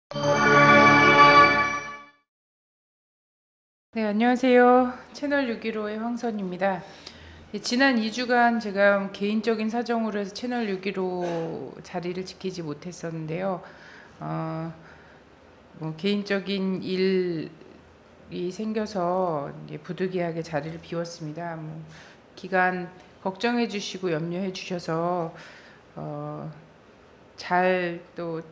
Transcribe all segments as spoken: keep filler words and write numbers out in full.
네, 안녕하세요. 채널 육일오의 황선입니다. 예, 지난 이 주간 제가 개인적인 사정으로 해서 채널 육일오 자리를 지키지 못했었는데요. 어, 뭐 개인적인 일이 생겨서 이제 부득이하게 자리를 비웠습니다. 뭐 기간 걱정해 주시고 염려해 주셔서 어, 잘 또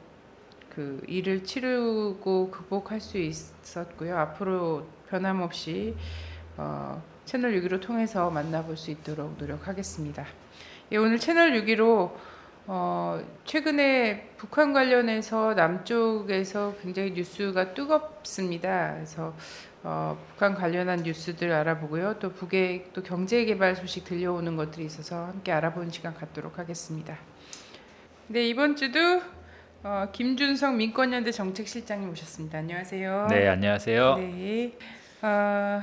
그 일을 치르고 극복할 수 있었고요. 앞으로 변함없이 어, 채널 육일오 통해서 만나볼 수 있도록 노력하겠습니다. 예, 오늘 채널 육일오 어, 최근에 북한 관련해서 남쪽에서 굉장히 뉴스가 뜨겁습니다. 그래서 어, 북한 관련한 뉴스들 알아보고요. 또 북의 또 경제개발 소식 들려오는 것들이 있어서 함께 알아보는 시간 갖도록 하겠습니다. 네, 이번 주도 어, 김준성 민권연대 정책실장님 오셨습니다. 안녕하세요. 네, 안녕하세요. 네, 어,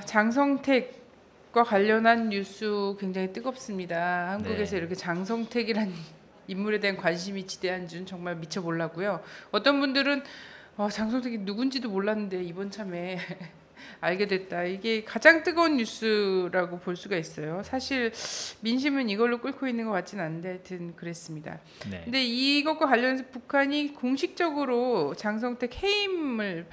장성택과 관련한 뉴스 굉장히 뜨겁습니다. 한국에서 네. 이렇게 장성택이라는 인물에 대한 관심이 지대한 줄 정말 미처 몰랐고요. 어떤 분들은 어, 장성택이 누군지도 몰랐는데 이번 참에 알게 됐다. 이게 가장 뜨거운 뉴스라고 볼 수가 있어요. 사실 민심은 이걸로 끓고 있는 것 같지는 않은데 하여튼 그랬습니다. 네. 근데 이것과 관련해서 북한이 공식적으로 장성택 해임을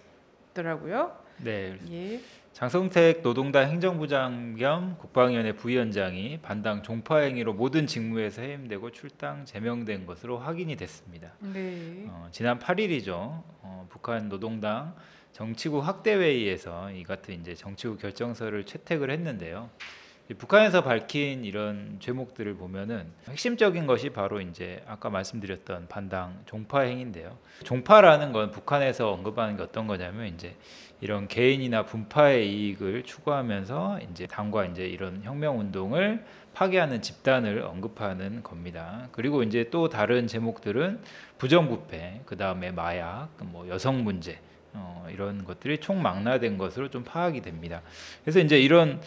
밝혔더라고요. 네. 예. 장성택 노동당 행정부장 겸 국방위원회 부위원장이 반당 종파 행위로 모든 직무에서 해임되고 출당 제명된 것으로 확인이 됐습니다. 네. 어, 지난 팔 일이죠. 어, 북한 노동당 정치국 확대회의에서 이 같은 이제 정치국 결정서를 채택을 했는데요. 이 북한에서 밝힌 이런 죄목들을 보면은 핵심적인 것이 바로 이제 아까 말씀드렸던 반당 종파 행위인데요. 종파라는 건 북한에서 언급하는 게 어떤 거냐면 이제 이런 개인이나 분파의 이익을 추구하면서 이제 당과 이제 이런 혁명 운동을 파괴하는 집단을 언급하는 겁니다. 그리고 이제 또 다른 제목들은 부정부패, 그 다음에 마약, 뭐 여성 문제. 어, 이런 것들이 총망라된 것으로 좀 파악이 됩니다. 그래서 이제 이런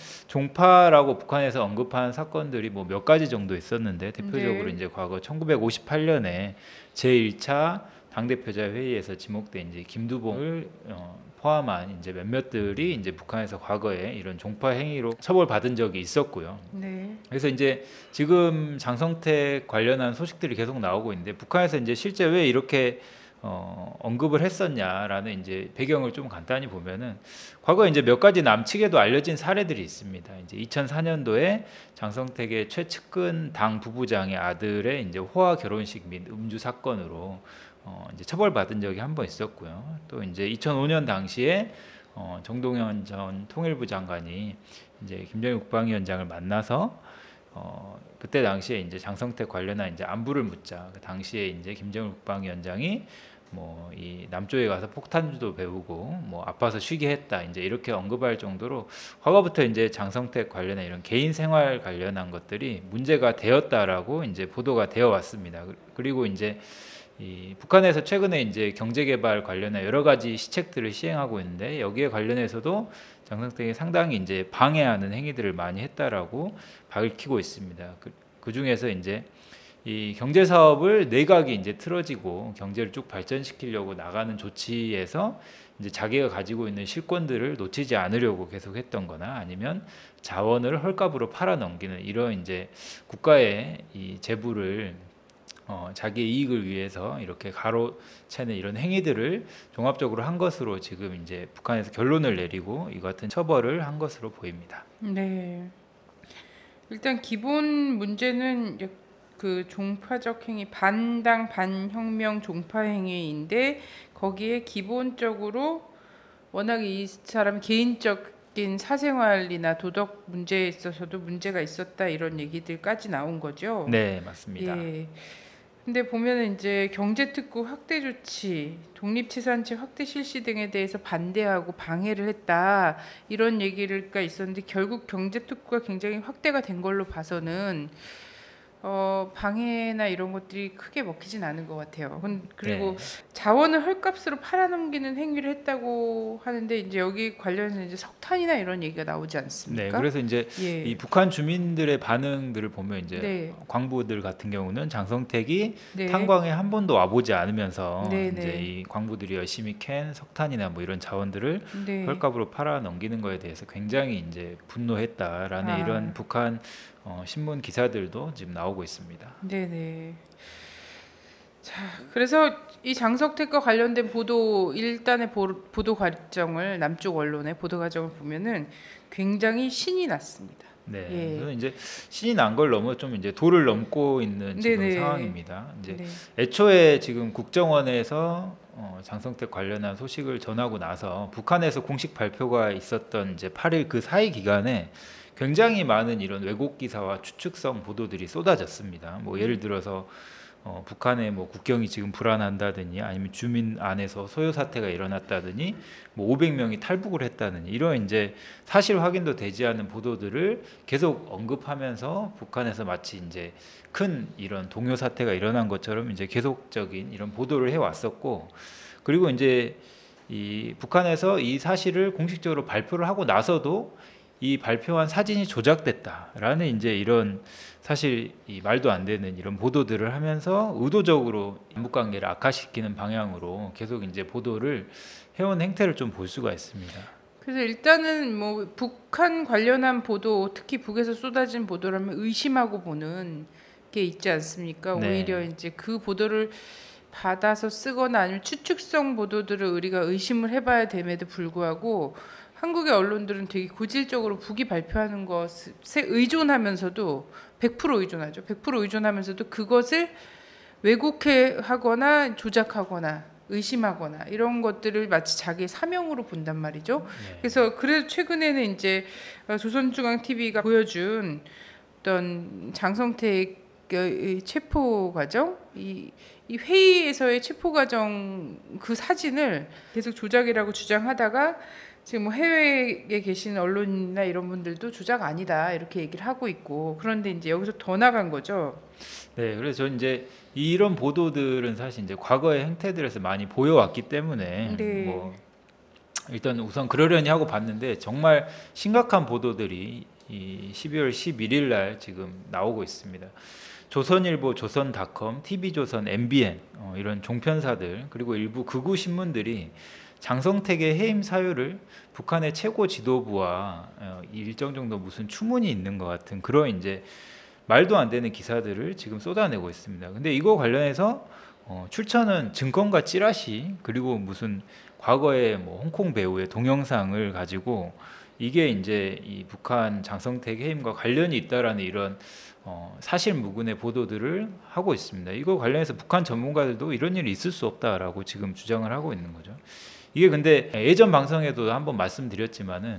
종파라고 북한에서 언급한 사건들이 뭐 몇 가지 정도 있었는데 대표적으로 네. 이제 과거 천구백오십팔 년에 제일 차 당대표자 회의에서 지목된 이제 김두봉을 어, 포함한 이제 몇몇들이 이제 북한에서 과거에 이런 종파 행위로 처벌받은 적이 있었고요. 네. 그래서 이제 지금 장성택 관련한 소식들이 계속 나오고 있는데 북한에서 이제 실제 왜 이렇게 어, 언급을 했었냐라는 이제 배경을 좀 간단히 보면은 과거에 이제 몇 가지 남측에도 알려진 사례들이 있습니다. 이제 이천사 년도에 장성택의 최측근 당 부부장의 아들의 이제 호화 결혼식 및 음주 사건으로 어, 이제 처벌받은 적이 한 번 있었고요. 또 이제 이천오 년 당시에 어, 정동현 전 통일부 장관이 이제 김정일 국방위원장을 만나서 어, 그때 당시에 이제 장성택 관련한 이제 안부를 묻자 그 당시에 이제 김정일 국방위원장이 뭐 이 남쪽에 가서 폭탄주도 배우고 뭐 아파서 쉬게 했다 이제 이렇게 언급할 정도로 과거부터 이제 장성택 관련한 이런 개인 생활 관련한 것들이 문제가 되었다라고 이제 보도가 되어 왔습니다. 그리고 이제 이 북한에서 최근에 이제 경제개발 관련한 여러 가지 시책들을 시행하고 있는데 여기에 관련해서도 장성택이 상당히 이제 방해하는 행위들을 많이 했다라고 밝히고 있습니다. 그, 그 중에서 이제 이 경제 사업을 내각이 이제 틀어지고 경제를 쭉 발전시키려고 나가는 조치에서 이제 자기가 가지고 있는 실권들을 놓치지 않으려고 계속했던거나 아니면 자원을 헐값으로 팔아 넘기는 이런 이제 국가의 이 재부를 어, 자기의 이익을 위해서 이렇게 가로채는 이런 행위들을 종합적으로 한 것으로 지금 이제 북한에서 결론을 내리고 이 같은 처벌을 한 것으로 보입니다. 네. 일단 기본 문제는 이제 그 종파적 행위, 반당 반혁명 종파 행위인데 거기에 기본적으로 워낙 이 사람 개인적인 사생활이나 도덕 문제에 있어서도 문제가 있었다 이런 얘기들까지 나온 거죠. 네, 맞습니다. 예. 근데 보면은 이제 경제특구 확대 조치, 독립치산채 확대 실시 등에 대해서 반대하고 방해를 했다 이런 얘기가 있었는데 결국 경제특구가 굉장히 확대가 된 걸로 봐서는 어, 방해나 이런 것들이 크게 먹히진 않은 것 같아요. 근- 그리고 네. 자원을 헐값으로 팔아넘기는 행위를 했다고 하는데 이제 여기 관련해서 이제 석탄이나 이런 얘기가 나오지 네, 않습니까? 그래서 이제 이 예, 북한 주민들의 반응들을 보면 이제 네, 광부들 같은 경우는 장성택이 네, 탄광에 한 번도 와보지 않으면서 네, 이제 네, 이 광부들이 열심히 캔 석탄이나 뭐 이런 자원들을 네. 헐값으로 팔아 넘기는 거에 대해서 굉장히 이제 분노했다라는 이런 아, 북한 어, 신문 기사들도 지금 나오고 있습니다. 네, 네. 자, 그래서 이 장석택과 관련된 보도 일단의 보, 보도 과정을 남쪽 언론의 보도 과정을 보면은 굉장히 신이 났습니다. 네, 예, 그래서 이제 신이 난 걸 넘어 좀 이제 도를 넘고 있는 네, 지금 네, 상황입니다. 이제 네, 애초에 지금 국정원에서 어, 장성택 관련한 소식을 전하고 나서 북한에서 공식 발표가 있었던 이제 팔 일 그 사이 기간에 굉장히 많은 이런 왜곡 기사와 추측성 보도들이 쏟아졌습니다. 뭐 예를 들어서 어, 북한의 뭐 국경이 지금 불안한다더니 아니면 주민 안에서 소요 사태가 일어났다더니 뭐 오백 명이 탈북을 했다더니 이런 이제 사실 확인도 되지 않은 보도들을 계속 언급하면서 북한에서 마치 이제 큰 이런 동요 사태가 일어난 것처럼 이제 계속적인 이런 보도를 해 왔었고, 그리고 이제 이 북한에서 이 사실을 공식적으로 발표를 하고 나서도 이 발표한 사진이 조작됐다라는 이제 이런 사실 이 말도 안 되는 이런 보도들을 하면서 의도적으로 남북 관계를 악화시키는 방향으로 계속 이제 보도를 해온 행태를 좀 볼 수가 있습니다. 그래서 일단은 뭐 북한 관련한 보도, 특히 북에서 쏟아진 보도라면 의심하고 보는 게 있지 않습니까? 오히려 네, 이제 그 보도를 받아서 쓰거나 아니면 추측성 보도들을 우리가 의심을 해봐야 됨에도 불구하고 한국의 언론들은 되게 고질적으로 북이 발표하는 것에 의존하면서도 백 퍼센트 의존하죠. 백 퍼센트 의존하면서도 그것을 왜곡해 하거나 조작하거나 의심하거나 이런 것들을 마치 자기의 사명으로 본단 말이죠. 네, 그래서 그래서 최근에는 이제 조선중앙티비가 보여준 어떤 장성택의 체포 과정, 이, 이 회의에서의 체포 과정 그 사진을 계속 조작이라고 주장하다가 지금 뭐 해외에 계신 언론이나 이런 분들도 조작 아니다 이렇게 얘기를 하고 있고, 그런데 이제 여기서 더 나간 거죠. 네. 그래서 저는 이제 이런 보도들은 사실 이제 과거의 행태들에서 많이 보여왔기 때문에 네, 뭐 일단 우선 그러려니 하고 봤는데 정말 심각한 보도들이 이 십이월 십일일 날 지금 나오고 있습니다. 조선일보, 조선닷컴, 티비조선, 엠비엔 어, 이런 종편사들 그리고 일부 극우 신문들이 장성택의 해임 사유를 북한의 최고 지도부와 어, 일정 정도 무슨 추문이 있는 것 같은 그런 이제 말도 안 되는 기사들을 지금 쏟아내고 있습니다. 근데 이거 관련해서 어, 출처는 증권가 찌라시 그리고 무슨 과거에 뭐 홍콩 배우의 동영상을 가지고 이게 이제 이 북한 장성택 해임과 관련이 있다라는 이런 어, 사실무근의 보도들을 하고 있습니다. 이거 관련해서 북한 전문가들도 이런 일이 있을 수 없다라고 지금 주장을 하고 있는 거죠. 이게 근데 예전 방송에도 한번 말씀드렸지만은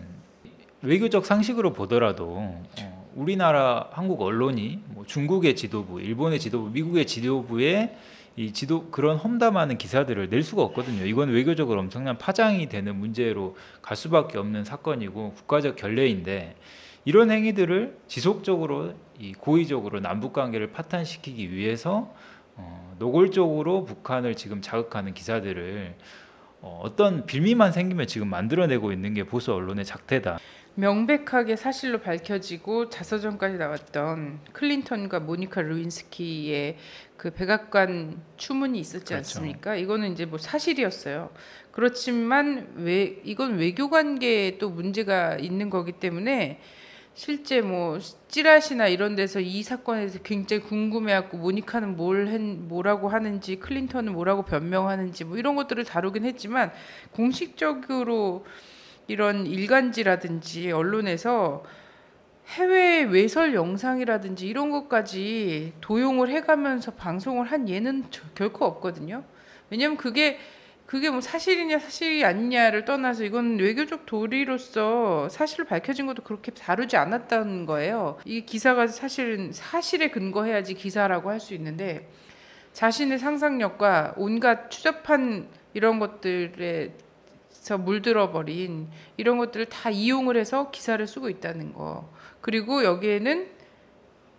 외교적 상식으로 보더라도 어, 우리나라 한국 언론이 뭐 중국의 지도부, 일본의 지도부, 미국의 지도부에 이 지도 그런 험담하는 기사들을 낼 수가 없거든요. 이건 외교적으로 엄청난 파장이 되는 문제로 갈 수밖에 없는 사건이고 국가적 결례인데 이런 행위들을 지속적으로 이 고의적으로 남북 관계를 파탄시키기 위해서 어, 노골적으로 북한을 지금 자극하는 기사들을 어, 어떤 빌미만 생기면 지금 만들어내고 있는 게 보수 언론의 작태다. 명백하게 사실로 밝혀지고 자서전까지 나왔던 클린턴과 모니카 루인스키의 그 백악관 추문이 있었지 그렇죠. 않습니까? 이거는 이제 뭐 사실이었어요. 그렇지만 왜 이건 외교 관계에 또 문제가 있는 거기 때문에 실제 뭐 찌라시나 이런 데서 이 사건에 대해서 굉장히 궁금해하고 모니카는 뭘 했, 뭐라고 하는지 클린턴은 뭐라고 변명하는지 뭐 이런 것들을 다루긴 했지만 공식적으로 이런 일간지라든지 언론에서 해외 외설 영상이라든지 이런 것까지 도용을 해가면서 방송을 한 예는 저- 결코 없거든요. 왜냐면 그게 그게 뭐 사실이냐 사실이 아니냐를 떠나서 이건 외교적 도리로서 사실을 밝혀진 것도 그렇게 다루지 않았다는 거예요. 이 기사가 사실은 사실에 근거해야지 기사라고 할 수 있는데 자신의 상상력과 온갖 추잡한 이런 것들에 서 물들어 버린 이런 것들을 다 이용을 해서 기사를 쓰고 있다는 거. 그리고 여기에는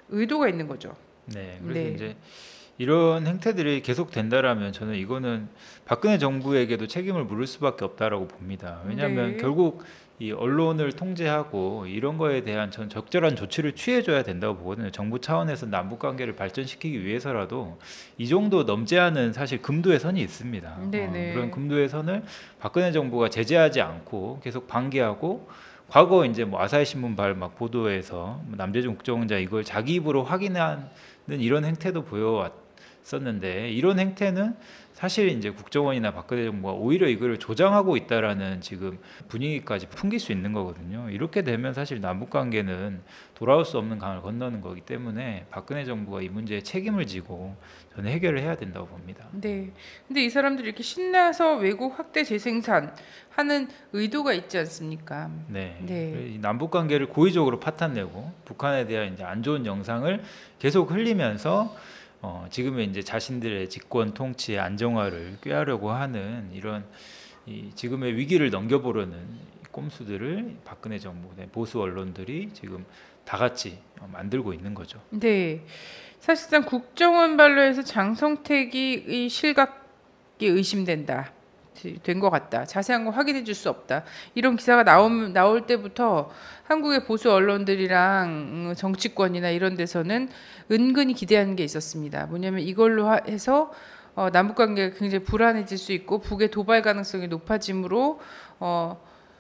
의도가 있는 거죠. 네, 그래서 네. 이제 이런 행태들이 계속 된다라면 저는 이거는 박근혜 정부에게도 책임을 물을 수밖에 없다라고 봅니다. 왜냐하면 네. 결국 이 언론을 통제하고 이런 거에 대한 전 적절한 조치를 취해줘야 된다고 보거든요. 정부 차원에서 남북 관계를 발전시키기 위해서라도 이 정도 넘지 않은 사실 금도의 선이 있습니다. 어, 네네. 그런 금도의 선을 박근혜 정부가 제재하지 않고 계속 방기하고 과거 이제 뭐 아사히 신문 발 막 보도에서 뭐 남재준 국정원장 이걸 자기 입으로 확인하는 이런 행태도 보여왔었는데 이런 행태는 사실 이제 국정원이나 박근혜 정부가 오히려 이걸 조장하고 있다라는 지금 분위기까지 풍길 수 있는 거거든요. 이렇게 되면 사실 남북 관계는 돌아올 수 없는 강을 건너는 거기 때문에 박근혜 정부가 이 문제에 책임을 지고 저는 해결을 해야 된다고 봅니다. 네. 근데 이 사람들이 이렇게 신나서 외국 확대 재생산 하는 의도가 있지 않습니까? 네. 네. 이 남북 관계를 고의적으로 파탄내고 북한에 대한 이제 안 좋은 영상을 계속 흘리면서 어, 지금의 이제 자신들의 집권 통치의 안정화를 꾀하려고 하는 이런 이 지금의 위기를 넘겨보려는 꼼수들을 박근혜 정부, 네, 보수 언론들이 지금 다 같이 어, 만들고 있는 거죠. 네. 사실상 국정원 반로에서 장성택이 이 실각이 의심된다. 된 것 같다. 자세한 거 확인해 줄 수 없다. 이런 기사가 나오, 나올 때부터 한국의 보수 언론들이랑 정치권이나 이런 데서는 은근히 기대하는 게 있었습니다. 뭐냐면 이걸로 하- 해서 어, 남북 관계가 굉장히 불안해질 수 있고 북의 도발 가능성이 높아지므로 어,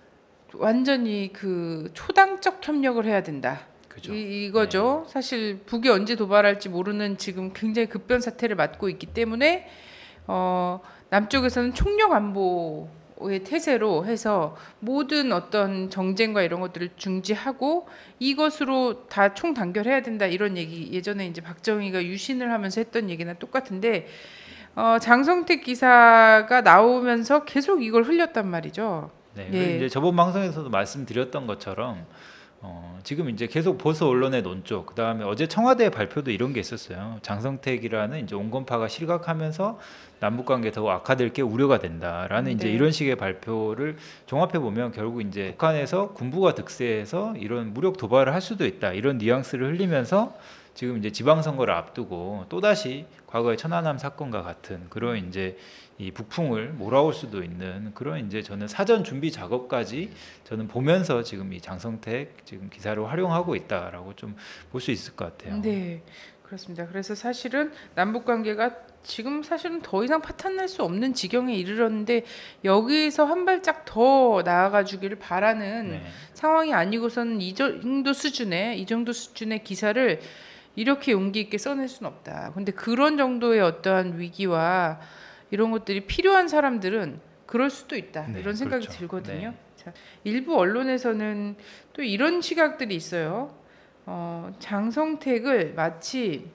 완전히 그 초당적 협력을 해야 된다. 그죠? 이, 이거죠. 사실 북이 언제 도발할지 모르는 지금 굉장히 급변 사태를 맞고 있기 때문에 어, 남쪽에서는 총력 안보의 태세로 해서 모든 어떤 정쟁과 이런 것들을 중지하고 이것으로 다 총 단결해야 된다 이런 얘기 예전에 이제 박정희가 유신을 하면서 했던 얘기나 똑같은데 어, 장성택 기사가 나오면서 계속 이걸 흘렸단 말이죠. 네, 예. 그리고 이제 저번 방송에서도 말씀드렸던 것처럼 어, 지금 이제 계속 보수 언론의 논조, 그 다음에 어제 청와대 발표도 이런 게 있었어요. 장성택이라는 이제 온건파가 실각하면서 남북 관계 더 악화될 게 우려가 된다라는 이제 네. 이런 식의 발표를 종합해 보면 결국 이제 북한에서 군부가 득세해서 이런 무력 도발을 할 수도 있다 이런 뉘앙스를 흘리면서 지금 이제 지방선거를 앞두고 또 다시 과거의 천안함 사건과 같은 그런 이제 이 북풍을 몰아올 수도 있는 그런 이제 저는 사전 준비 작업까지 저는 보면서 지금 이 장성택 지금 기사를 활용하고 있다라고 좀 볼 수 있을 것 같아요. 네, 그렇습니다. 그래서 사실은 남북 관계가 지금 사실은 더 이상 파탄날 수 없는 지경에 이르렀는데 여기서 한 발짝 더 나아가 주기를 바라는 네. 상황이 아니고서는 이 정도 수준의 이 정도 수준의 기사를 이렇게 용기 있게 써낼 수는 없다. 근데 그런 정도의 어떠한 위기와 이런 것들이 필요한 사람들은 그럴 수도 있다. 네, 이런 생각이 그렇죠. 들거든요. 네. 자, 일부 언론에서는 또 이런 시각들이 있어요. 어, 장성택을 마치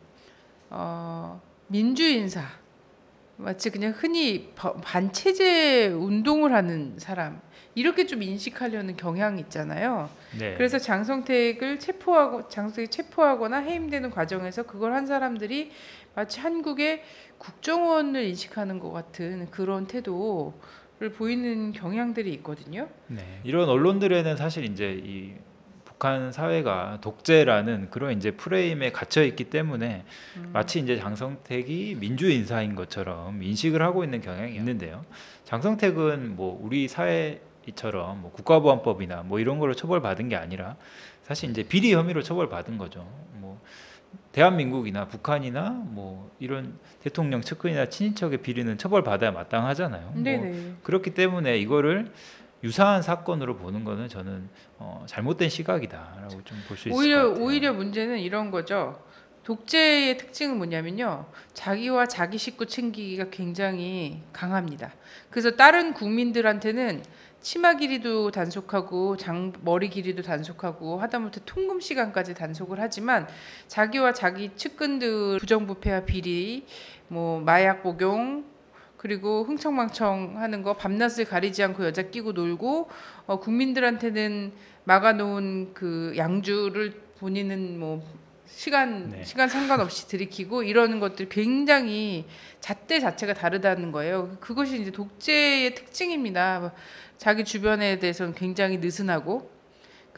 어, 민주인사, 마치 그냥 흔히 바- 반체제 운동을 하는 사람 이렇게 좀 인식하려는 경향이 있잖아요. 네. 그래서 장성택을 체포하고 장성택 체포하거나 해임되는 과정에서 그걸 한 사람들이 마치 한국의 국정원을 인식하는 것 같은 그런 태도를 보이는 경향들이 있거든요. 네. 이런 언론들에는 사실 이제 이 북한 사회가 독재라는 그런 이제 프레임에 갇혀 있기 때문에 음. 마치 이제 장성택이 민주 인사인 것처럼 인식을 하고 있는 경향이 있는데요. 장성택은 뭐 우리 사회처럼 뭐 국가보안법이나 뭐 이런 걸로 처벌받은 게 아니라 사실 이제 비리 혐의로 처벌받은 거죠. 뭐 대한민국이나 북한이나 뭐 이런 대통령 측근이나 친인척의 비리는 처벌받아야 마땅하잖아요. 뭐 네네. 그렇기 때문에 이거를 유사한 사건으로 보는 거는 저는 어, 잘못된 시각이다라고 좀 볼 수 있을 오히려 것 같아요. 오히려 문제는 이런 거죠. 독재의 특징은 뭐냐면요. 자기와 자기 식구 챙기기가 굉장히 강합니다. 그래서 다른 국민들한테는 치마 길이도 단속하고 장 머리 길이도 단속하고 하다못해 통금 시간까지 단속을 하지만 자기와 자기 측근들 부정부패와 비리, 뭐 마약 복용 그리고 흥청망청 하는 거 밤낮을 가리지 않고 여자 끼고 놀고 어, 국민들한테는 막아놓은 그 양주를 본인은 뭐 시간 네. 시간 상관없이 들이키고 이러는 것들 굉장히 잣대 자체가 다르다는 거예요. 그것이 이제 독재의 특징입니다. 자기 주변에 대해서는 굉장히 느슨하고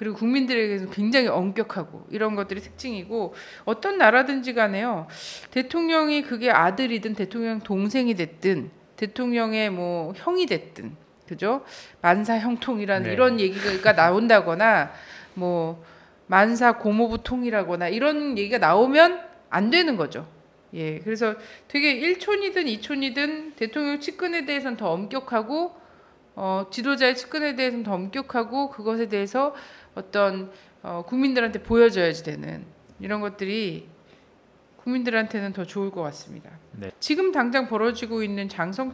그리고 국민들에게서 굉장히 엄격하고 이런 것들이 특징이고 어떤 나라든지 간에요. 대통령이 그게 아들이든 대통령 동생이 됐든 대통령의 뭐 형이 됐든 그죠? 만사 형통이라는 네. 이런 얘기가 나온다거나 뭐 만사 고모부 통이라거나 이런 얘기가 나오면 안 되는 거죠. 예, 그래서 되게 일촌이든 이촌이든 대통령 측근에 대해서는 더 엄격하고 어, 지도자의 측근에 대해서는 더 엄격하고 그것에 대해서 어떤 어, 국민들한테 보여줘야지 되는 이런 것들이 국민들한테는 더 좋을 것 같습니다. 네. 지금 당장 벌어지고 있는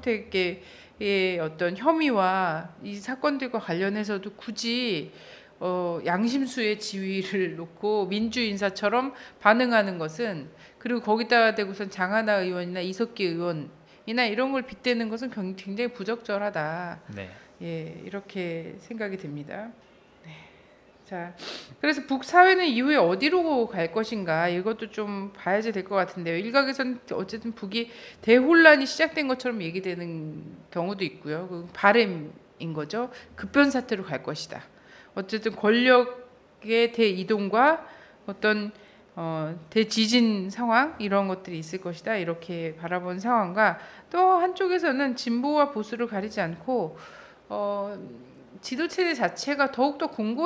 장성택의 어떤 혐의와 이 사건들과 관련해서도 굳이 어, 양심수의 지위를 놓고 민주 인사처럼 반응하는 것은 그리고 거기다가 대고선 장하나 의원이나 이석기 의원이나 이런 걸 빗대는 것은 굉장히 부적절하다. 네. 예, 이렇게 생각이 듭니다. 네. 자, 그래서 북사회는 이후에 어디로 갈 것인가 이것도 좀 봐야지 될 것 같은데요. 일각에서는 어쨌든 북이 대혼란이 시작된 것처럼 얘기되는 경우도 있고요. 그 바램인 거죠. 급변 사태로 갈 것이다. 어쨌든 권력의 대이동과 어떤 어, 대지진 상황 이런 것들이 있을 것이다 이렇게 바라본 상황과 또 한쪽에서는 진보와 보수를 가리지 않고 어, 지도체제 자체가 더욱더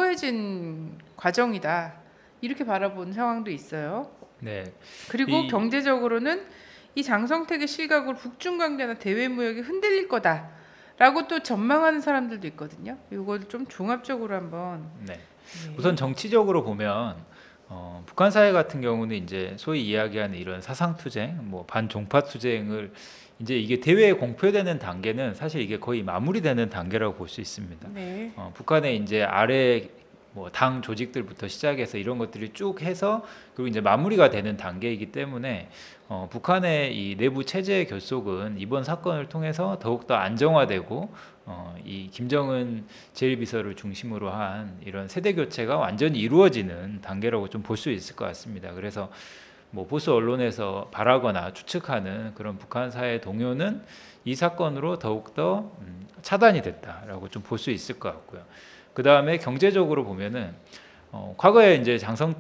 공고해진 과정이다 이렇게 바라본 상황도 있어요. 네. 그리고 이... 경제적으로는 이 장성택의 실각으로 북중관계나 대외무역이 흔들릴 거다 라고 또 전망하는 사람들도 있거든요. 이걸 좀 종합적으로 한번 네. 네. 우선 정치적으로 보면 어, 북한 사회 같은 경우는 이제 소위 이야기하는 이런 사상 투쟁, 뭐 반종파 투쟁을 이제 이게 대외에 공표되는 단계는 사실 이게 거의 마무리되는 단계라고 볼 수 있습니다. 네. 어, 북한의 이제 아래 뭐 당 조직들부터 시작해서 이런 것들이 쭉 해서 그리고 이제 마무리가 되는 단계이기 때문에 어, 북한의 이 내부 체제의 결속은 이번 사건을 통해서 더욱더 안정화되고 어, 이 김정은 제일 비서를 중심으로 한 이런 세대 교체가 완전히 이루어지는 단계라고 좀 볼 수 있을 것 같습니다. 그래서 뭐 보수 언론에서 바라거나 추측하는 그런 북한 사회 동요는 이 사건으로 더욱더 음, 차단이 됐다라고 좀 볼 수 있을 것 같고요. 그 다음에 경제적으로 보면은 어, 과거에 이제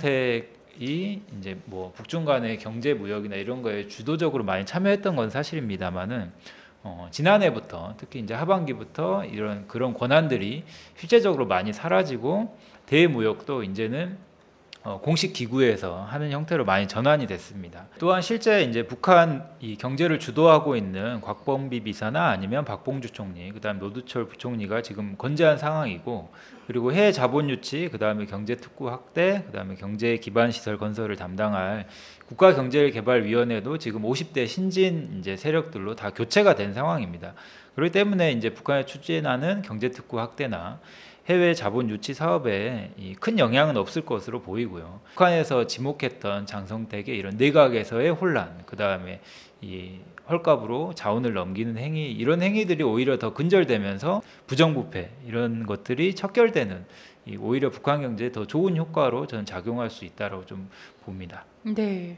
장성택이 이제 뭐 북중 간의 경제 무역이나 이런 거에 주도적으로 많이 참여했던 건 사실입니다만은 어, 지난해부터 특히 이제 하반기부터 이런 그런 권한들이 실제적으로 많이 사라지고 대무역도 이제는 어, 공식 기구에서 하는 형태로 많이 전환이 됐습니다. 또한 실제 이제 북한 이 경제를 주도하고 있는 곽범비 비서나 아니면 박봉주 총리, 그다음 노두철 부총리가 지금 건재한 상황이고, 그리고 해외 자본 유치, 그다음에 경제 특구 확대, 그다음에 경제 기반 시설 건설을 담당할 국가경제개발위원회도 지금 오십 대 신진 이제 세력들로 다 교체가 된 상황입니다. 그렇기 때문에 이제 북한이 추진하는 경제 특구 확대나 해외 자본 유치 사업에 큰 영향은 없을 것으로 보이고요. 북한에서 지목했던 장성택의 이런 내각에서의 혼란, 그 다음에 이 헐값으로 자원을 넘기는 행위, 이런 행위들이 오히려 더 근절되면서 부정부패 이런 것들이 척결되는, 이 오히려 북한 경제에 더 좋은 효과로 저는 작용할 수 있다고 좀 봅니다. 네.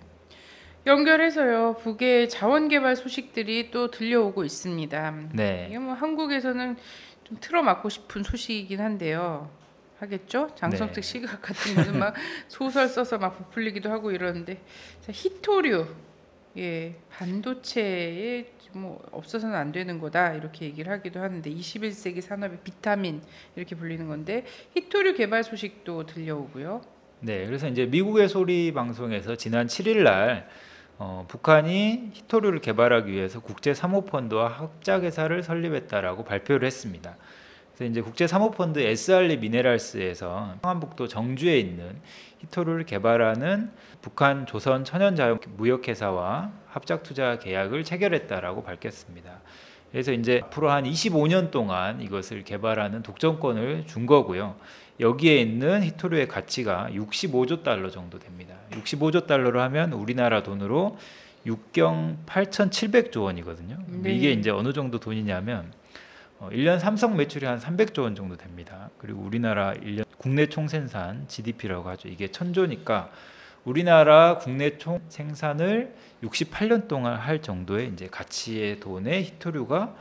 연결해서요. 북의 자원개발 소식들이 또 들려오고 있습니다. 네. 이게 뭐 한국에서는 좀 틀어막고 싶은 소식이긴 한데요. 하겠죠? 장성택 네. 시각 같은 거는 막 소설 써서 막 부풀리기도 하고 이러는데, 자, 히토류, 예, 반도체에 뭐 없어서는 안 되는 거다 이렇게 얘기를 하기도 하는데, 이십일 세기 산업의 비타민 이렇게 불리는 건데, 히토류 개발 소식도 들려오고요. 네, 그래서 이제 미국의 소리 방송에서 지난 칠 일 날 어, 북한이 히토류를 개발하기 위해서 국제사모펀드와 합작회사를 설립했다라고 발표를 했습니다. 그래서 이제 국제사모펀드 에스알리 미네랄스에서 평안북도 정주에 있는 히토류를 개발하는 북한 조선 천연자연무역회사와 합작투자 계약을 체결했다라고 밝혔습니다. 그래서 이제 앞으로 한 이십오 년 동안 이것을 개발하는 독점권을 준 거고요. 여기에 있는 히토류의 가치가 육십오조 달러 정도 됩니다. 육십오조 달러로 하면 우리나라 돈으로 육경 팔천칠백조 원이거든요. 네. 이게 이제 어느 정도 돈이냐면 어, 일 년 삼성 매출이 한 삼백조 원 정도 됩니다. 그리고 우리나라 일 년 국내 총생산 지디피라고 하죠. 이게 천조니까 우리나라 국내 총 생산을 육십팔 년 동안 할 정도의 이제 가치의 돈의 히토류가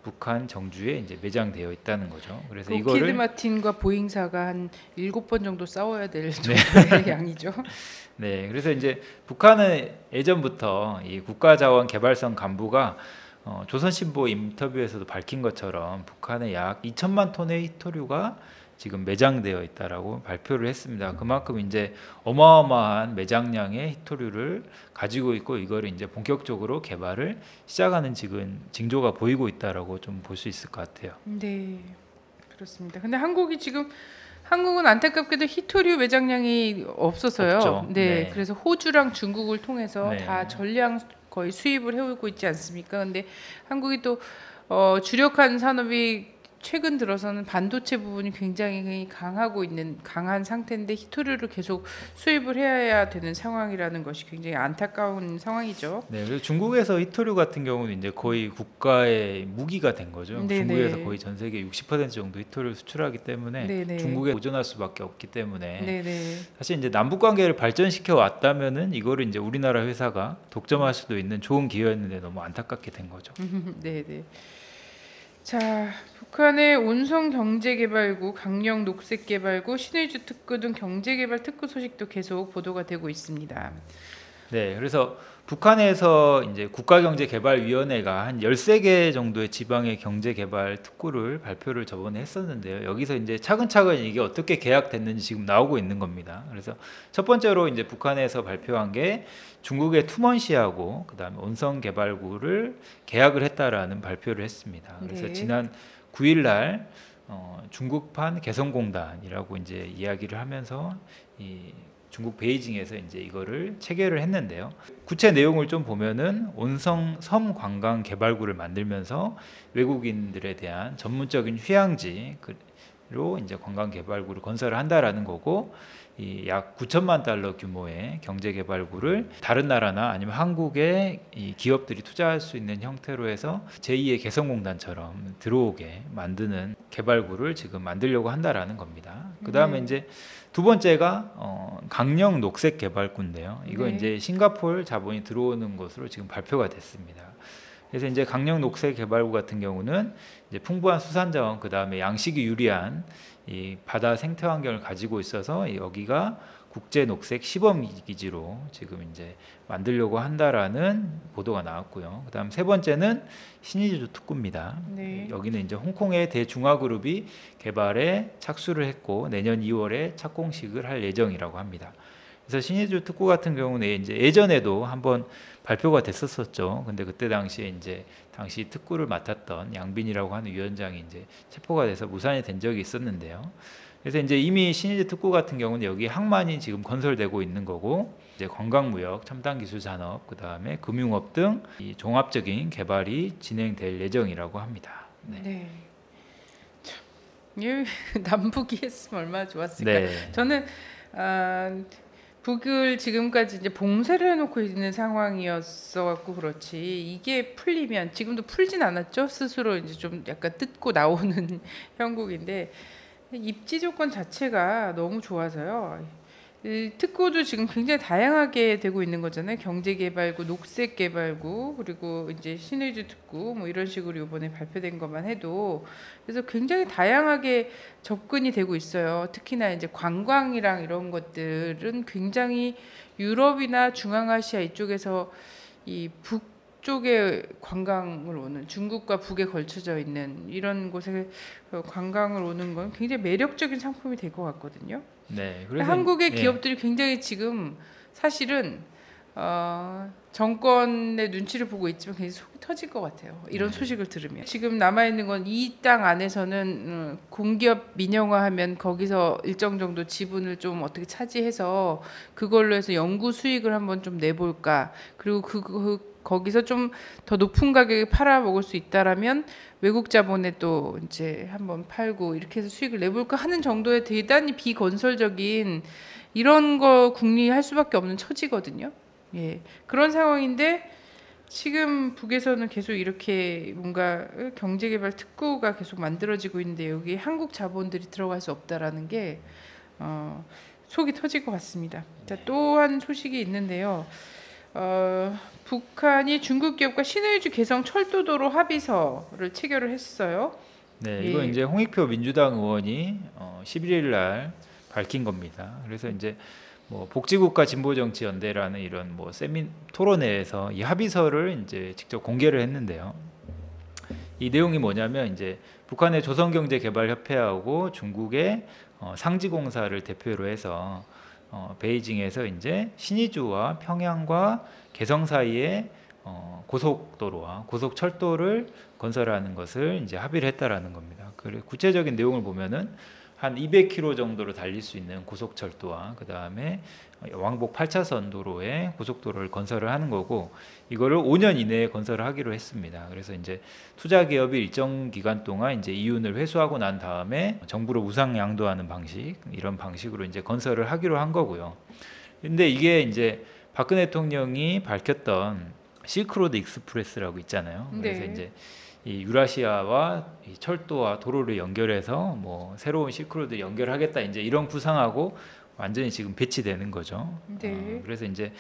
북한 정주에 이제 매장되어 있다는 거죠. 그래서 록히드 이거를 마틴과 보잉사가 한 일곱 번 정도 싸워야 될 정도의 양이죠. 네, 그래서 이제 북한은 예전부터 이 국가자원 개발성 간부가 어, 조선신보 인터뷰에서도 밝힌 것처럼 북한에 약 이천만 톤의 히토류가 지금 매장되어 있다라고 발표를 했습니다. 그만큼 이제 어마어마한 매장량의 히토류를 가지고 있고 이거를 이제 본격적으로 개발을 시작하는 지금 징조가 보이고 있다라고 좀 볼 수 있을 것 같아요. 네, 그렇습니다. 근데 한국이 지금 한국은 안타깝게도 히토류 매장량이 없어서요. 없죠. 네, 네. 그래서 호주랑 중국을 통해서 네. 다 전량 거의 수입을 해오고 있지 않습니까? 근데 한국이 또 어, 주력한 산업이 최근 들어서는 반도체 부분이 굉장히 강하고 있는 강한 상태인데 히토류를 계속 수입을 해야 되는 상황이라는 것이 굉장히 안타까운 상황이죠. 네, 그래서 중국에서 히토류 같은 경우는 이제 거의 국가의 무기가 된 거죠. 네네. 중국에서 거의 전 세계 육십 퍼센트 정도 히토류를 수출하기 때문에 네네. 중국에 의존할 수밖에 없기 때문에 네네. 사실 이제 남북 관계를 발전시켜 왔다면은 이거를 이제 우리나라 회사가 독점할 수도 있는 좋은 기회였는데 너무 안타깝게 된 거죠. 네네. 자, 북한의 온성경제개발구, 강령녹색개발구, 신의주 특구 등 경제개발 특구 소식도 계속 보도가 되고 있습니다. 네, 그래서 북한에서 이제 국가경제개발위원회가 한 열세 개 정도의 지방의 경제개발 특구를 발표를 저번에 했었는데요. 여기서 이제 차근차근 이게 어떻게 계약됐는지 지금 나오고 있는 겁니다. 그래서 첫 번째로 이제 북한에서 발표한 게 중국의 투먼시하고 그다음에 온성개발구를 계약을 했다라는 발표를 했습니다. 그래서 네. 지난 구 일 날 어, 중국판 개성공단이라고 이제 이야기를 하면서 이 중국 베이징에서 이제 이거를 체결을 했는데요. 구체 내용을 좀 보면은 온성 섬 관광 개발구를 만들면서 외국인들에 대한 전문적인 휴양지로 이제 관광 개발구를 건설을 한다라는 거고, 이 약 구천만 달러 규모의 경제 개발구를 다른 나라나 아니면 한국의 이 기업들이 투자할 수 있는 형태로 해서 제이의 개성공단처럼 들어오게 만드는 개발구를 지금 만들려고 한다라는 겁니다. 그 다음에 네. 이제 두 번째가 어, 강령 녹색 개발구인데요. 이거 네. 이제 싱가포르 자본이 들어오는 것으로 지금 발표가 됐습니다. 그래서 이제 강령 녹색 개발구 같은 경우는 이제 풍부한 수산자원, 그 다음에 양식이 유리한 이 바다 생태 환경을 가지고 있어서 여기가 국제 녹색 시범 기지로 지금 이제 만들려고 한다라는 보도가 나왔고요. 그다음 세 번째는 신의주 특구입니다. 네. 여기는 이제 홍콩의 대중화그룹이 개발에 착수를 했고 내년 이월에 착공식을 할 예정이라고 합니다. 그래서 신의주 특구 같은 경우는 이제 예전에도 한번 발표가 됐었었죠. 근데 그때 당시에 이제 당시 특구를 맡았던 양빈이라고 하는 위원장이 이제 체포가 돼서 무산이 된 적이 있었는데요. 그래서 이제 이미 신의주 특구 같은 경우는 여기 항만이 지금 건설되고 있는 거고, 이제 관광무역, 첨단기술산업, 그 다음에 금융업 등 이 종합적인 개발이 진행될 예정이라고 합니다. 네. 네. 참, 이 남북이 했으면 얼마나 좋았을까. 네. 저는 아, 북을 지금까지 이제 봉쇄를 해놓고 있는 상황이었어 갖고 그렇지, 이게 풀리면, 지금도 풀진 않았죠. 스스로 이제 좀 약간 뜯고 나오는 형국인데 입지 조건 자체가 너무 좋아서요. 이 특구도 지금 굉장히 다양하게 되고 있는 거잖아요. 경제개발구, 녹색개발구, 그리고 이제 신의주 특구, 뭐 이런 식으로 이번에 발표된 것만 해도, 그래서 굉장히 다양하게 접근이 되고 있어요. 특히나 이제 관광이랑 이런 것들은 굉장히 유럽이나 중앙아시아 이쪽에서 이 북쪽에 관광을 오는, 중국과 북에 걸쳐져 있는 이런 곳에 관광을 오는 건 굉장히 매력적인 상품이 될 것 같거든요. 네. 그래서 한국의 예. 기업들이 굉장히 지금 사실은 어, 정권의 눈치를 보고 있지만 굉장히 속이 터질 것 같아요. 이런 네. 소식을 들으면. 지금 남아 있는 건 이 땅 안에서는 음, 공기업 민영화하면 거기서 일정 정도 지분을 좀 어떻게 차지해서 그걸로 해서 연구 수익을 한번 좀 내볼까. 그리고 그, 그 거기서 좀 더 높은 가격에 팔아 먹을 수 있다라면 외국 자본에 또 이제 한번 팔고 이렇게 해서 수익을 내볼까 하는 정도의 대단히 비건설적인 이런 거 궁리할 수밖에 없는 처지거든요. 예, 그런 상황인데 지금 북에서는 계속 이렇게 뭔가 경제개발 특구가 계속 만들어지고 있는데 여기 한국 자본들이 들어갈 수 없다라는 게 어, 속이 터질 것 같습니다. 자, 또 한 소식이 있는데요. 어, 북한이 중국 기업과 신의주 개성 철도도로 합의서를 체결을 했어요. 네, 예. 이거 이제 홍익표 민주당 의원이 어, 십일 일 날 밝힌 겁니다. 그래서 이제 뭐 복지국가 진보정치연대라는 이런 뭐 세미 토론회에서 이 합의서를 이제 직접 공개를 했는데요. 이 내용이 뭐냐면 이제 북한의 조선경제개발협회하고 중국의 어, 상지공사를 대표로 해서 어, 베이징에서 이제 신의주와 평양과 개성 사이에 어, 고속도로와 고속철도를 건설하는 것을 이제 합의를 했다라는 겁니다. 그리고 구체적인 내용을 보면은 한 이백 킬로미터 정도로 달릴 수 있는 고속철도와 그 다음에 왕복 팔 차선 도로에 고속도로를 건설을 하는 거고 이거를 오 년 이내에 건설을 하기로 했습니다. 그래서 이제 투자 기업이 일정 기간 동안 이제 이윤을 회수하고 난 다음에 정부로 우상 양도하는 방식 이런 방식으로 이제 건설을 하기로 한 거고요. 근데 이게 이제 박근혜 대통령이 밝혔던 실크로드 익스프레스라고 있잖아요. 그래서 네. 이제 이 유라시아와 이 철도와 도로를 연결해서 뭐 새로운 실크로드 연결하겠다 이제 이런 구상하고 완전히 지금 배치되는 거죠. 네. 어, 그래서 이제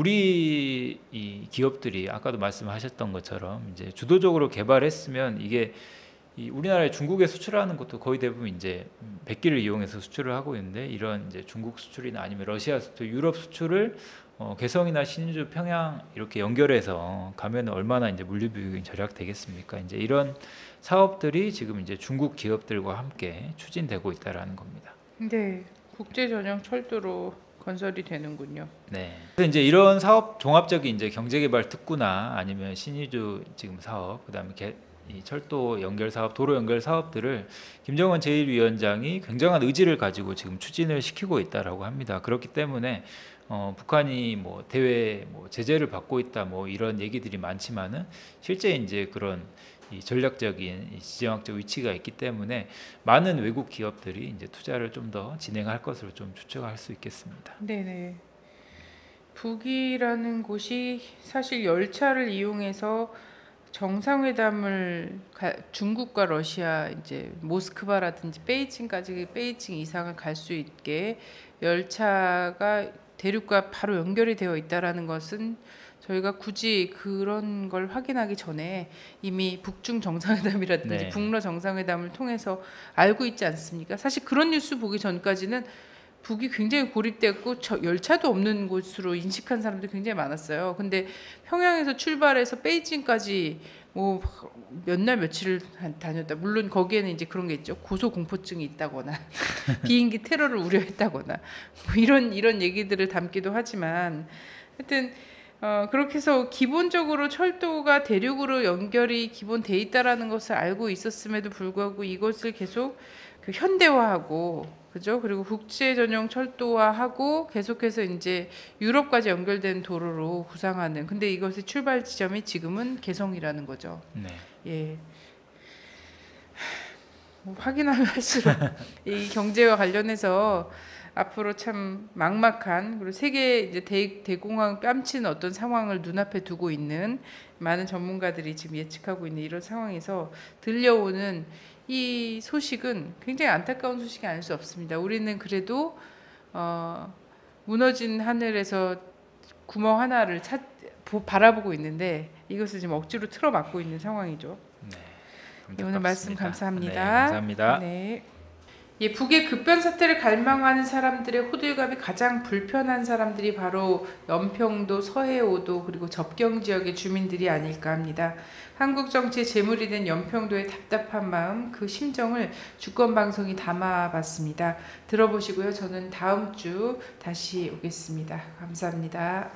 우리 이 기업들이 아까도 말씀하셨던 것처럼 이제 주도적으로 개발했으면 이게 이 우리나라에 중국에 수출하는 것도 거의 대부분 이제 백기를 이용해서 수출을 하고 있는데 이런 이제 중국 수출이나 아니면 러시아 수출, 유럽 수출을 어, 개성이나 신주, 평양 이렇게 연결해서 가면 얼마나 이제 물류 비용이 절약되겠습니까? 이제 이런 사업들이 지금 이제 중국 기업들과 함께 추진되고 있다라는 겁니다. 네. 국제 전용 철도로 건설이 되는군요. 네. 그래서 이제 이런 사업 종합적인 이제 경제개발 특구나 아니면 신의주 지금 사업, 그다음에 개, 이 철도 연결 사업, 도로 연결 사업들을 김정은 제일 위원장이 굉장한 의지를 가지고 지금 추진을 시키고 있다라고 합니다. 그렇기 때문에 어, 북한이 뭐 대외 뭐 제재를 받고 있다 뭐 이런 얘기들이 많지만은 실제 이제 그런 이 전략적인 이 지정학적 위치가 있기 때문에 많은 외국 기업들이 이제 투자를 좀 더 진행할 것으로 좀 추측할 수 있겠습니다. 네네. 북이라는 곳이 사실 열차를 이용해서 정상회담을 가, 중국과 러시아 이제 모스크바라든지 베이징까지 베이징 이상을 갈 수 있게 열차가 대륙과 바로 연결이 되어 있다라는 것은 저희가 굳이 그런 걸 확인하기 전에 이미 북중 정상회담이라든지 네. 북러 정상회담을 통해서 알고 있지 않습니까? 사실 그런 뉴스 보기 전까지는 북이 굉장히 고립됐고 저 열차도 없는 곳으로 인식한 사람들이 굉장히 많았어요. 근데 평양에서 출발해서 베이징까지 뭐 몇 날 며칠을 다녔다. 물론 거기에는 이제 그런 게 있죠. 고소 공포증이 있다거나 비행기 테러를 우려했다거나 뭐 이런 이런 얘기들을 담기도 하지만 하여튼 어, 그렇게 해서 기본적으로 철도가 대륙으로 연결이 기본돼 있다라는 것을 알고 있었음에도 불구하고 이것을 계속 그 현대화하고 그죠? 그리고 국제 전용 철도화하고 계속해서 이제 유럽까지 연결된 도로로 구상하는. 근데 이것의 출발 지점이 지금은 개성이라는 거죠. 네. 예. 뭐 확인하면 할수록 이 경제와 관련해서 앞으로 참 막막한 그리고 세계 이제 대, 대공황 뺨치는 어떤 상황을 눈앞에 두고 있는 많은 전문가들이 지금 예측하고 있는 이런 상황에서 들려오는 이 소식은 굉장히 안타까운 소식이 아닐 수 없습니다. 우리는 그래도 어, 무너진 하늘에서 구멍 하나를 찾, 보, 바라보고 있는데 이것을 지금 억지로 틀어막고 있는 상황이죠. 네. 네, 오늘 말씀 안타깝습니다. 감사합니다. 네, 감사합니다. 네. 예, 북의 급변 사태를 갈망하는 사람들의 호들갑이 가장 불편한 사람들이 바로 연평도, 서해오도 그리고 접경 지역의 주민들이 아닐까 합니다. 한국 정치의 재물이 된 연평도의 답답한 마음, 그 심정을 주권방송이 담아봤습니다. 들어보시고요. 저는 다음 주 다시 오겠습니다. 감사합니다.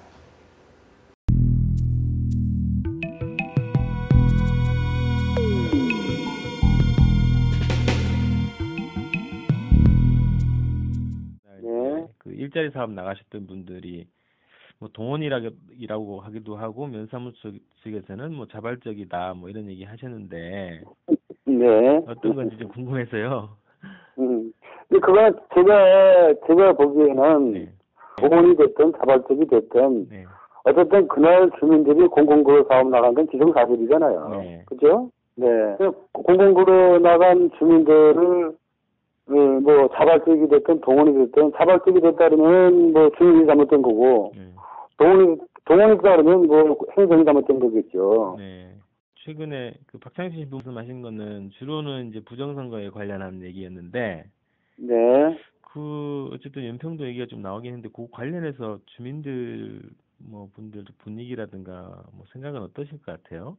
그 일자리 사업 나가셨던 분들이 뭐 동원이라고 하기도 하고 면사무소 측에서는 뭐 자발적이다 뭐 이런 얘기 하셨는데 네. 어떤 건지 좀 궁금해서요. 음. 근데 그거는 제가 제가 보기에는 네. 동원이 됐든 자발적이 됐든 네. 어쨌든 그날 주민들이 공공구로 사업 나간 건 기정사실이잖아요. 네. 그죠? 네. 공공구로 나간 주민들을 그 뭐 자발적이 됐든 동원이 됐든 자발적이 됐다면 뭐 주민이 잘못된 거고 네. 동원이 동원이 따르면 뭐 행정이 잘못된 거겠죠. 네. 최근에 그 박창신 씨 말씀하신 거는 주로는 이제 부정선거에 관련한 얘기였는데, 네. 그 어쨌든 연평도 얘기가 좀 나오긴 했는데 그 관련해서 주민들 뭐 분들 분위기라든가 뭐 생각은 어떠실 것 같아요?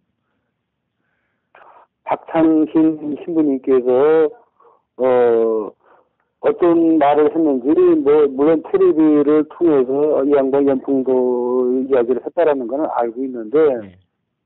박창신 신부님께서 어 어떤 말을 했는지 뭐 물론 텔레비를 통해서 이 양반 연풍도 이야기를 했다라는 거는 알고 있는데 네.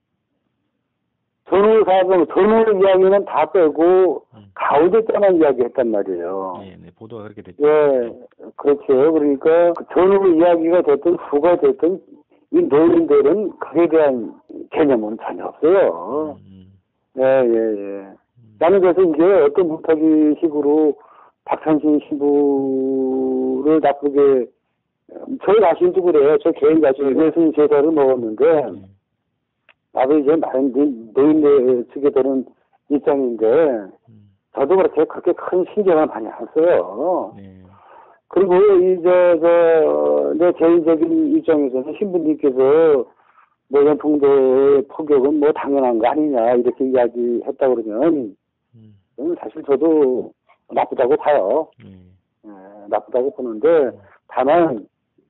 전후 사정 전후 이야기는 다 빼고 음. 가운데 때만 이야기했단 말이에요. 네, 네, 보도가 그렇게 됐죠. 예, 그렇죠. 그러니까 그 전후 이야기가 됐든 후가 됐든 이 노인들은 그에 대한 개념은 전혀 없어요. 음, 예, 예, 예. 나는 그래서 이제 어떤 무탁위 식으로 박찬신 신부를 나쁘게, 저희 자신도 그래요. 저 개인 자신이 외순 제사를 먹었는데, 음, 나도 이제 많은 노인네 측에 되는 입장인데, 음, 저도 그렇게 그렇게 큰 신경을 많이 안 써요. 네. 그리고 이, 저, 저, 내 개인적인 입장에서는 신부님께서 뭐 연풍도의 포격은 뭐 당연한 거 아니냐, 이렇게 이야기했다 그러면, 음, 사실 저도 나쁘다고 봐요. 네. 예, 나쁘다고 보는데, 다만,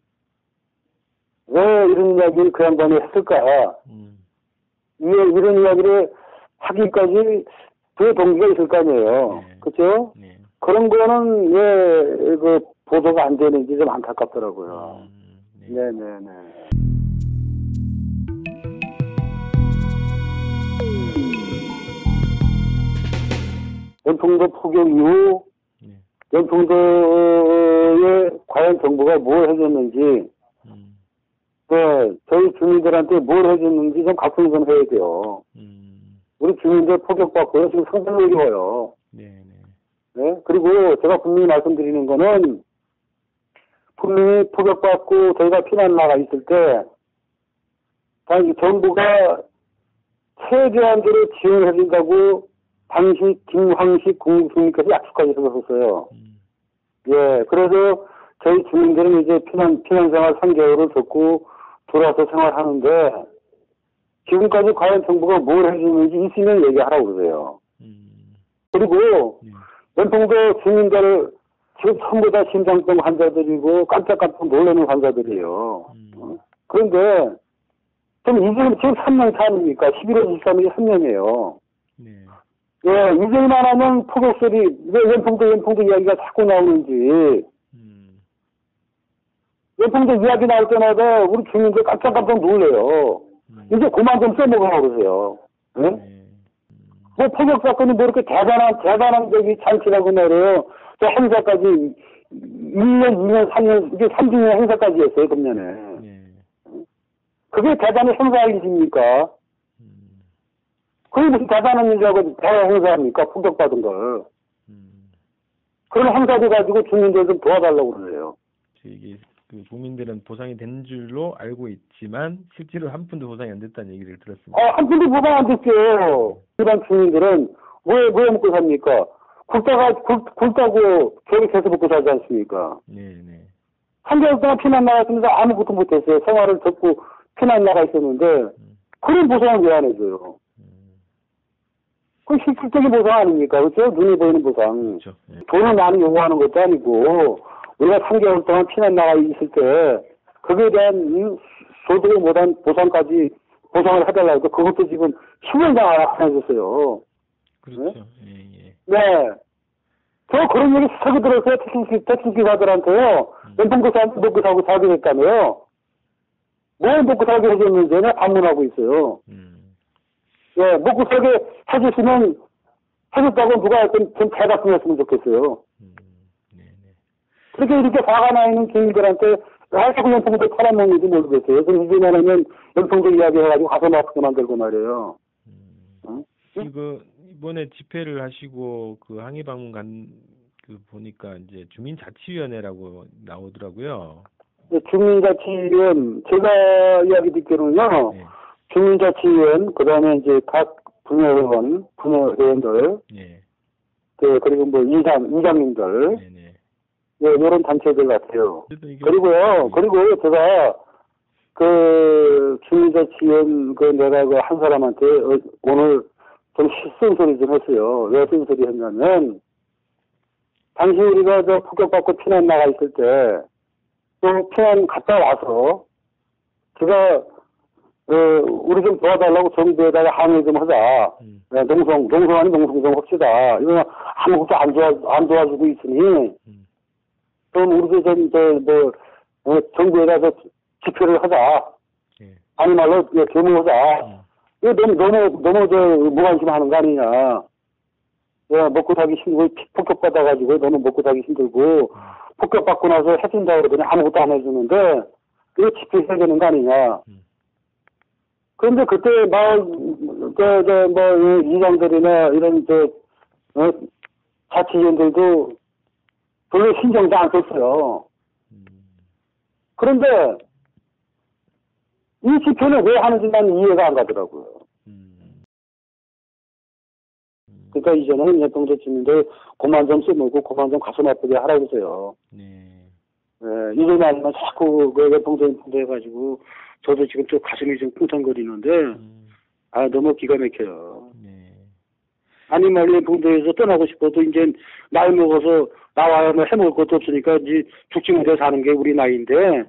왜 이런 이야기를 그 양반이 했을까? 음, 이, 이런 이야기를 하기까지 그 동기가 있을 거 아니에요. 네. 그죠? 네. 그런 거는 왜, 그, 보도가 안 되는지 좀 안타깝더라고요. 음, 네. 네네네. 연풍도 포격 이후, 네. 연풍도에 과연 정부가 뭘 해줬는지, 음, 네, 저희 주민들한테 뭘 해줬는지 좀 각성 좀 해야 돼요. 음, 우리 주민들 포격받고요. 지금 상당히 어려워요. 네, 네. 네? 그리고 제가 분명히 말씀드리는 거는, 분명히 포격받고 저희가 피난 나가 있을 때, 당시 정부가 최대한대로 지원해준다고 당시 김황식 국무총리께서 약속까지 해줬었어요. 음, 예, 그래서 저희 주민들은 이제 피난, 피난 생활 삼 개월을 겪고 돌아와서 생활하는데, 지금까지 과연 정부가 뭘 해주는지 있으면 얘기하라고 그러세요. 음, 그리고, 네. 연평도 주민들, 지금 전부 다 심장병 환자들이고 깜짝깜짝 놀라는 환자들이에요. 음, 그런데, 좀 이제 지금 삼 년 차 아닙니까? 십일월 이십삼일이 삼 년이에요. 네. 예, 잊을만 하면 포격소리, 왜 연풍도 연풍도 이야기가 자꾸 나오는지, 음, 연풍도 이야기 나올 때마다 우리 주민들 깜짝깜짝 놀래요. 음, 이제 그만 좀 써먹으라고 그러세요. 예? 네. 음, 뭐 포격 사건이 뭐 이렇게 대단한, 대단한 저기 잔치라고 말해요. 저 행사까지 일 년, 이 년, 삼 년, 이게 삼 주년 행사까지 했어요, 금년에. 네. 그게 대단한 행사할 일입니까? 음, 그게 무슨 대단한 일이라고 대단한 행사합니까? 포격받은 걸. 음. 그런 행사도 가지고 주민들 좀 도와달라고 그러네요. 이게 그 국민들은 보상이 된 줄로 알고 있지만 실제로 한 푼도 보상이 안 됐다는 얘기를 들었습니다. 아, 한 푼도 보상 안 됐죠. 일반 주민들은 왜, 왜 먹고 삽니까? 굶다가, 굶, 굶다고 계획해서 먹고 살지 않습니까? 네, 네. 한 개월 동안 피난 나갔으면서 아무것도 못했어요. 생활을 접고 피난 나가 있었는데, 음, 그런 보상은 왜 안 해줘요? 음, 그건 실질적인 보상 아닙니까? 그렇죠? 눈에 보이는 보상. 그렇죠. 네. 돈을 많이 요구하는 것도 아니고, 우리가 삼 개월 동안 피난 나가 있을 때, 그거에 대한 이 소득을 못한 보상까지 보상을 해달라고 해도 그것도 지금 십 년 동안 안 해줬어요. 그렇죠. 예, 예. 네. 저 그런 얘기 세게 들었어요. 택시, 택시기사들한테요. 연봉도사한테 먹고 살고 살게 됐다며요. 뭘 먹고 살게 해줬는지 내가 반문하고 있어요. 음, 예, 먹고 살게 해줬으면, 해줬다고 누가 좀, 좀 대답 좀 했으면 좋겠어요. 음, 네, 네. 그렇게 이렇게 화가 나 있는 주민들한테 왜 자꾸 연평도 팔아먹는지 모르겠어요. 그럼 이제 말하면 연평도 이야기 해가지고 가서 마스크 만들고 말이에요. 음. 응? 그 이번에 집회를 하시고 그 항의 방문 간 그 보니까 이제 주민자치위원회라고 나오더라고요. 네, 주민자치위원, 제가 이야기 듣기로는요, 네, 주민자치위원, 그 다음에 이제 각 분야회원, 분야회원들, 네, 그, 그리고 뭐 이장, 이장님들, 네, 네. 예, 이런 단체들 같아요. 그래도 이게 그리고요, 네. 그리고 제가 그, 김희자 지원, 그, 내가 그 한 사람한테 어, 오늘 좀 쓴소리 좀 했어요. 왜 쓴소리 했냐면, 당시 우리가 저 폭격받고 피난 나가 있을 때, 또 피난 갔다 와서, 제가, 어, 우리 좀 도와달라고 정부에다가 항의 좀 하자. 음. 네, 농성, 농성 아니 농성 좀 합시다. 이거 아무것도 안 도와, 안 도와주고 있으니, 음. 그럼 우리도 좀, 저, 뭐, 어, 정부에다 저 집회를 하자. 예. 아니 말로, 예, 교문하자. 음. 이거 너무, 너무, 너무, 저, 무관심 하는 거 아니냐. 야, 먹고 살기 힘들고, 폭격받아가지고 너무 먹고 살기 힘들고, 폭격받고 나서 해준다고 그러더니 아무것도 안 해주는데, 이거 집회해야 되는 거 아니냐. 음. 그런데 그때 막, 그, 저, 뭐, 이 이장들이나 이런, 저, 어, 자치위원들도 별로 신경도 안 썼어요. 음. 그런데, 이 집회는 왜 하는지 난 이해가 안 가더라고요. 음. 그러니까 이제는 예통도 찍는데 그만 좀 써먹고 그만 좀 가슴 아프게 하라고 그러세요. 네. 예, 이전에 아니면 자꾸 그 예통도 해가지고 저도 지금 좀 가슴이 좀 쿵탕거리는데 음. 아 너무 기가 막혀요. 네. 아니 말로 예통도에서 떠나고 싶어도 이제 나이 먹어서 나와야 뭐 해먹을 것도 없으니까 이제 죽지 못해 사는 게 우리 나이인데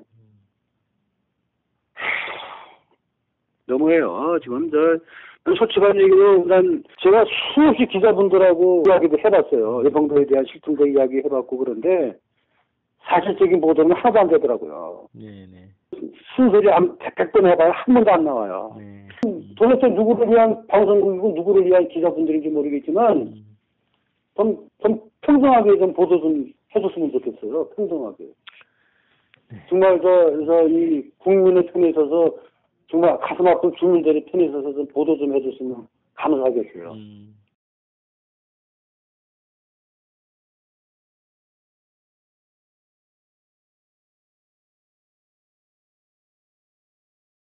너무해요. 지금 저 솔직한 얘기로 난 제가 수없이 기자분들하고 이야기도 해봤어요. 예방도에 대한 실증도 이야기 해봤고 그런데 사실적인 보도는 하나도 안 되더라고요. 네네. 순소리 한 백백 번 해봐야 한 번도 안 나와요. 네. 도대체 누구를 위한 방송국이고 누구를 위한 기자분들인지 모르겠지만 음. 좀, 좀 평등하게 좀 보도 좀 해줬으면 좋겠어요. 평등하게. 정말 저, 그래서 이 국민의 편에 있어서 정말 가슴 아픈 주민들의 편에 있어서 좀 보도 좀 해줬으면 감사하겠어요. 음.